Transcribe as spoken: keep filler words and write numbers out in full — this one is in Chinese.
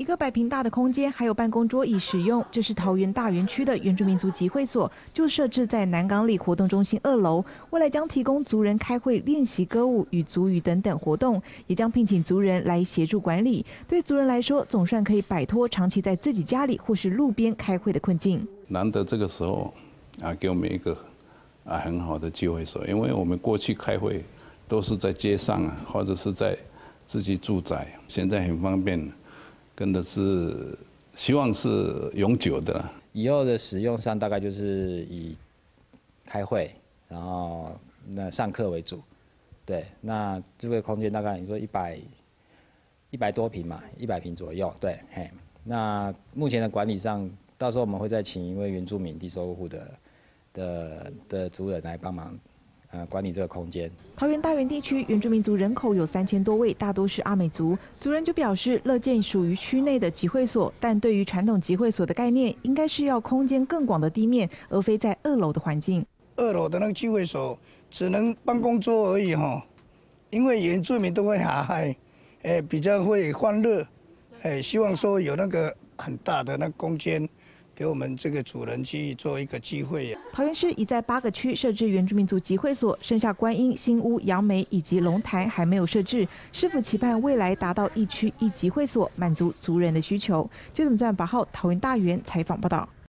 一个百平大的空间，还有办公桌椅使用。这是桃园大园区的原住民族集会所，就设置在南港里活动中心二楼。未来将提供族人开会、练习歌舞与族语等等活动，也将聘请族人来协助管理。对族人来说，总算可以摆脱长期在自己家里或是路边开会的困境。 难得这个时候啊，给我们一个啊很好的聚会所，因为我们过去开会都是在街上啊，或者是在自己住宅，现在很方便。 真的是希望是永久的啦。 以后的使用上，大概就是以开会，然后那上课为主。对，那这个空间大概你说一百一百多平嘛，一百平左右。对，嘿。那目前的管理上，到时候我们会再请一位原住民低收入户的的的族人来帮忙。 呃，管理这个空间。 桃园大园地区原住民族人口有三千多位，大多是阿美族。族人就表示，乐见属于区内的集会所，但对于传统集会所的概念，应该是要空间更广的地面，而非在二楼的环境。 二楼的那个聚会所只能办公桌而已哈，因为原住民都会哈嗨，哎，比较会欢乐，哎，希望说有那个很大的那个空间。 给我们这个主人去做一个机会。 桃园市已在八个区设置原住民族集会所，剩下观音、新屋、杨梅以及龙潭还没有设置。市府期盼未来达到一区一集会所，满足族人的需求。记者们在八号桃园大园采访报道。